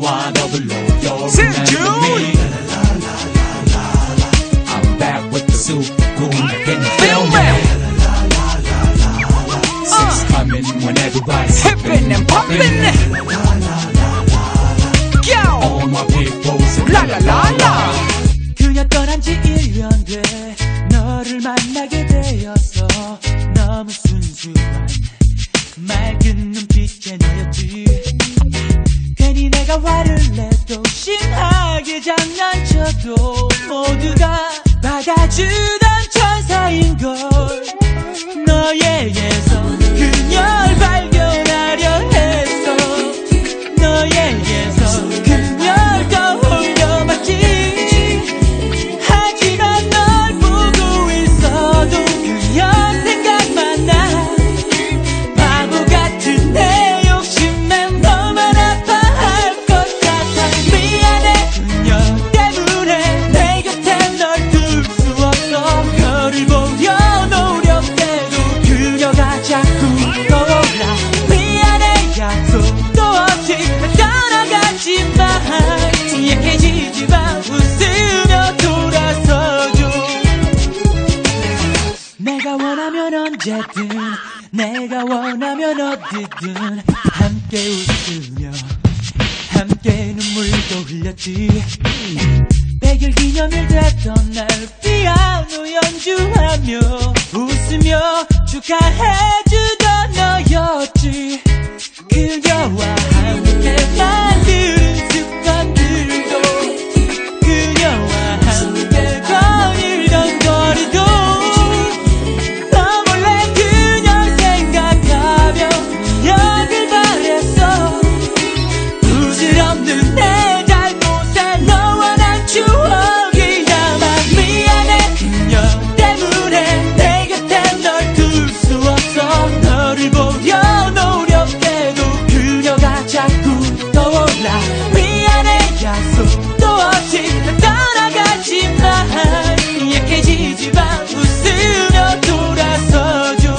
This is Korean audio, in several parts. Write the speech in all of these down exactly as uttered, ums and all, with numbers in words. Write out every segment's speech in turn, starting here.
Rewind, overload, you'll remember me. I'm back with the Supacool, can you feel me? Six coming when everybody's hippin' and poppin'. All my people say la la la la. 그녀 떠난 지 일 년 돼 너를 만나게 되어서 너무 순수한 맑은 눈빛의 너였지. 괜히 내가 화를 내도 심하게 장난쳐도 모두가 받아주던 천사인걸. 너에게서 그녀를 발견하려 했어. 너에게서 그녀를 떠올려봤지. 하지만 널 보고 있어도 그녀 생각만 나. 바보같은 내욕심에 너만 아파할것 같아. 미안해 그녀 때문에 내 곁에 널 둘 수 없어. 너를 보려 노력해도 그녀가 자꾸 떠올라. 미안해 약속도 없이 떠나가지만. 약해지지마 웃으며 돌아서줘. 내가 원하면 언제든 내가 원하면 어디든 함께 웃으며 함께 눈물도 흘렸지. 백일 기념일 됐던 날 피아노 연주하며 웃으며 축하해주던 너였지. 그녀와 함께 만드는 습관들도 그녀와 함께 거닐던 거리도 너 몰래 그녀 생각하며 여길 바랬어. 부질없는 내 잘못에 너와 난 추억이 남아. 미안해 그녀 때문에 내 곁에 널 둘 수 없어. 너를 보려 노력해도 그녀가 자꾸 떠올라. 미안해 약속도 없이 떠나가지만. 약해지지마 웃으며 돌아서줘.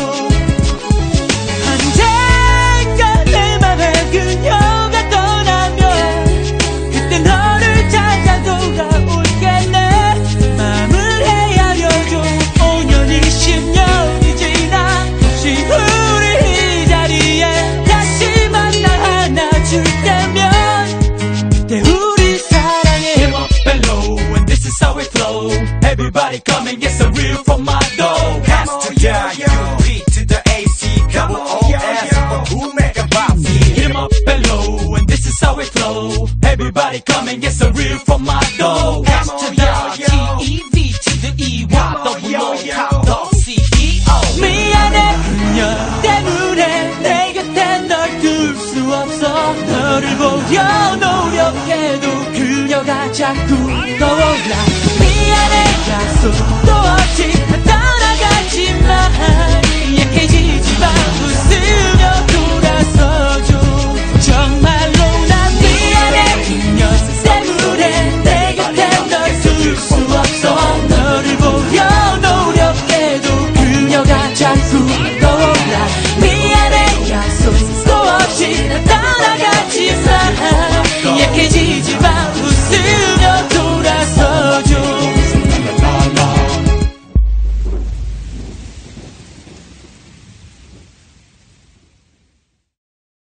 언젠가 내 맘에 그녀가 떠나면 그때 너를 찾아 돌아올게. 내 맘을 헤아려줘. 오 년이 십 년이 지나 혹시 우리 이자리에 다시 만나 안아줄 때면 그때 우리 사랑해. Him up and low, and this is how it flow. Everybody come and get some real from my dough. Has to yeah, you beat to the A C, double O S, but who make a bounce? Hit 'em up and low, and this is how it flow. Everybody come and get some real from my dough. Has to the T E V to the E Y, double O the C E O. 미안해 그녀 때문에 내 곁에 널 둘 수 없어. 너를 보려 노력해도 그녀가 자꾸 떠올라. 미안해 약속도 없이 떠나가지만. 약해지지마 웃으며 돌아서줘. 정말로 난 미안해 그녀 때문에 내 곁에 널 둘 수 없어. 너를 보려 노력해도 그녀가 자꾸 떠올라. 미안해 약속도 없이 떠나가지만. 약해지지